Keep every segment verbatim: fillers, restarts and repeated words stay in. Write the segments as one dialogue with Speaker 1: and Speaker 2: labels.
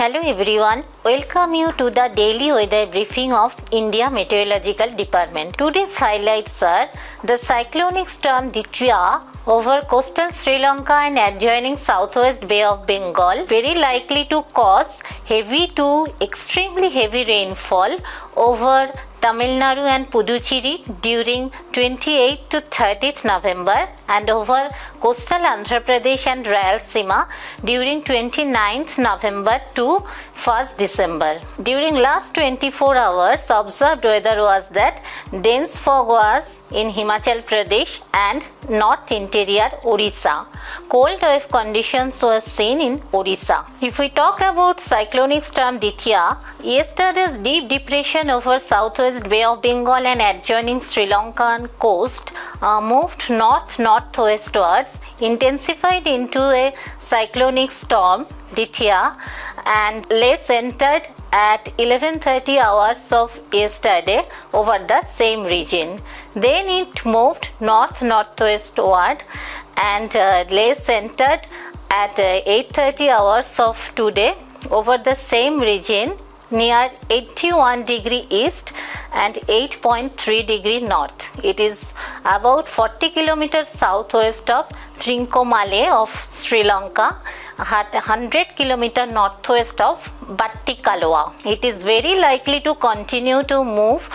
Speaker 1: Hello everyone, welcome you to the daily weather briefing of India Meteorological Department. Today's highlights are the cyclonic storm Ditya over coastal Sri Lanka and adjoining southwest Bay of Bengal, very likely to cause heavy to extremely heavy rainfall over Tamil Nadu and Puducherry during twenty-eighth to thirtieth November and over coastal Andhra Pradesh and Rayalaseema during twenty-ninth November to first December. During last twenty-four hours, observed weather was that dense fog was in Himachal Pradesh and north interior Orissa. Cold wave conditions were seen in Orissa. If we talk about cyclonic storm Ditya, yesterday's deep depression over southwest Bay of Bengal and adjoining Sri Lankan coast uh, moved north-northwestwards, intensified into a cyclonic storm Ditya and lay centered at eleven thirty hours of yesterday over the same region. Then it moved north-northwestward and uh, lay centered at uh, eight thirty hours of today over the same region near eighty-one degree east and eight point three degree north. It is about forty kilometers southwest of Trincomalee of Sri Lanka, one hundred kilometers northwest of Batticaloa. It is very likely to continue to move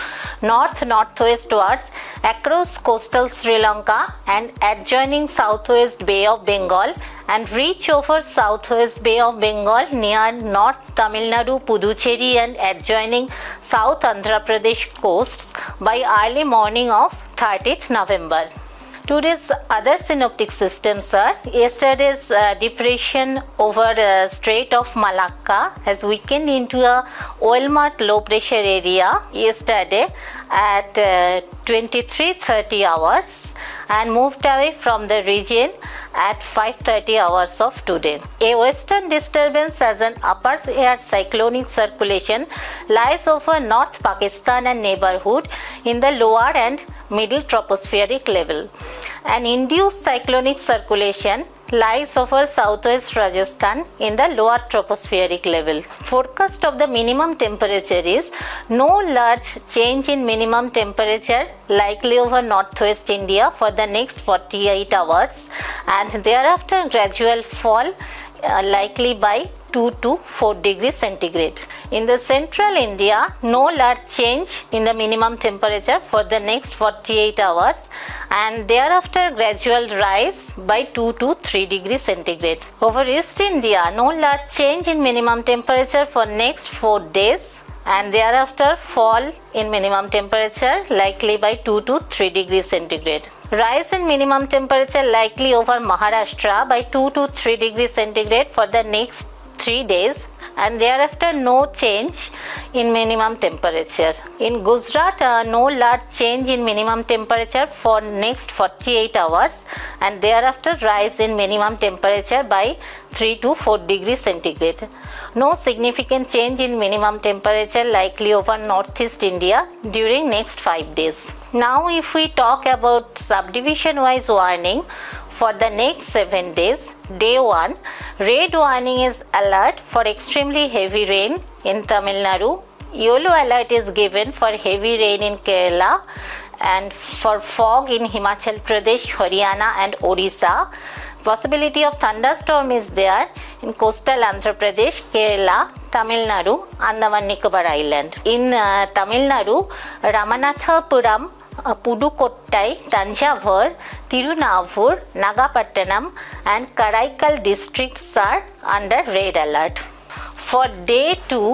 Speaker 1: north-northwestwards across coastal Sri Lanka and adjoining southwest Bay of Bengal and reach over southwest Bay of Bengal near North Tamil Nadu, Puducherry and adjoining South Andhra Pradesh coasts by early morning of thirtieth November. Today's other synoptic systems are yesterday's uh, depression over the uh, Strait of Malacca has weakened into a oil-marked low pressure area yesterday at uh, twenty-three thirty hours and moved away from the region at five thirty hours of today. A western disturbance as an upper air cyclonic circulation lies over North Pakistan and neighborhood in the lower and middle tropospheric level. An induced cyclonic circulation lies over southwest Rajasthan in the lower tropospheric level. Forecast of the minimum temperature is no large change in minimum temperature likely over northwest India for the next forty-eight hours and thereafter gradual fall uh, likely by two to four degrees centigrade. In the central India, no large change in the minimum temperature for the next forty-eight hours and thereafter gradual rise by two to three degrees centigrade. Over East India, no large change in minimum temperature for next four days and thereafter fall in minimum temperature likely by two to three degrees centigrade. Rise in minimum temperature likely over Maharashtra by two to three degrees centigrade for the next three days and thereafter no change in minimum temperature. In Gujarat, uh, no large change in minimum temperature for next forty-eight hours and thereafter rise in minimum temperature by three to four degrees centigrade. No significant change in minimum temperature likely over northeast India during next five days. Now if we talk about subdivision wise warning for the next seven days, day one, red warning is alert for extremely heavy rain in Tamil Nadu. Yellow alert is given for heavy rain in Kerala and for fog in Himachal Pradesh, Haryana and Orissa. Possibility of thunderstorm is there in coastal Andhra Pradesh, Kerala, Tamil Nadu, Andaman Nicobar Island. In uh, Tamil Nadu, Ramanathapuram, Uh, Pudukottai, Tanjavur, Tirunavur, Nagapattinam and Karaikal districts are under red alert. For day two,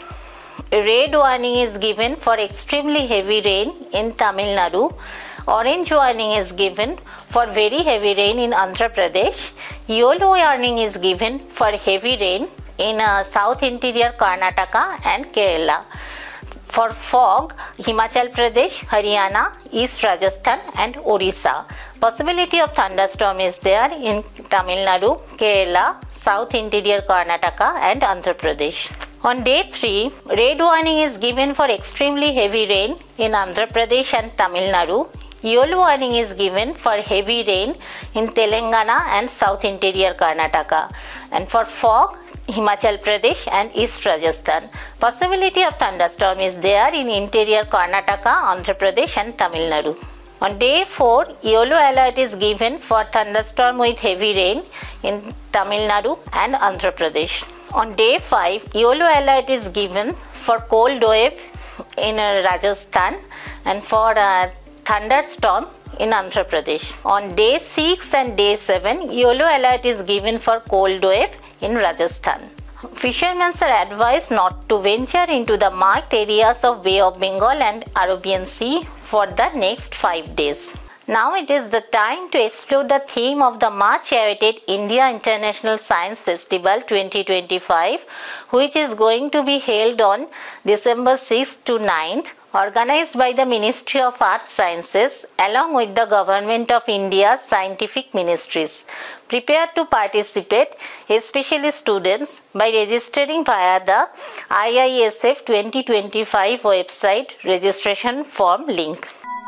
Speaker 1: red warning is given for extremely heavy rain in Tamil Nadu. Orange warning is given for very heavy rain in Andhra Pradesh. Yellow warning is given for heavy rain in uh, south interior Karnataka and Kerala. For fog, Himachal Pradesh, Haryana, East Rajasthan and Orissa. Possibility of thunderstorm is there in Tamil Nadu, Kerala, South Interior Karnataka and Andhra Pradesh. On day three, red warning is given for extremely heavy rain in Andhra Pradesh and Tamil Nadu. Yellow warning is given for heavy rain in Telangana and South Interior Karnataka. And for fog, Himachal Pradesh and East Rajasthan. Possibility of thunderstorm is there in interior Karnataka, Andhra Pradesh and Tamil Nadu. On day four, yellow alert is given for thunderstorm with heavy rain in Tamil Nadu and Andhra Pradesh. On day five, yellow alert is given for cold wave in uh, Rajasthan and for uh, thunderstorm in Andhra Pradesh. On day six and day seven, yellow alert is given for cold wave in Rajasthan. Fishermen are advised not to venture into the marked areas of Bay of Bengal and Arabian Sea for the next five days. Now it is the time to explore the theme of the much awaited India International Science Festival twenty twenty-five, which is going to be held on December sixth to ninth, organized by the Ministry of Earth Sciences along with the Government of India's scientific ministries. Prepare to participate, especially students, by registering via the I I S F twenty twenty-five website registration form link.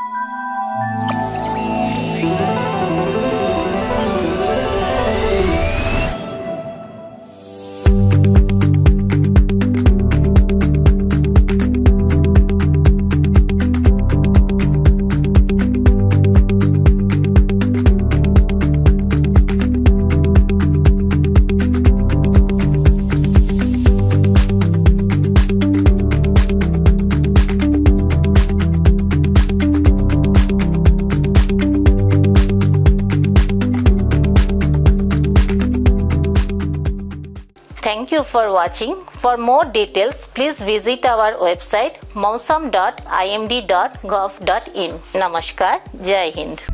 Speaker 1: Thank you for watching. For more details, please visit our website mausam dot I M D dot gov dot in. Namaskar. Jai Hind.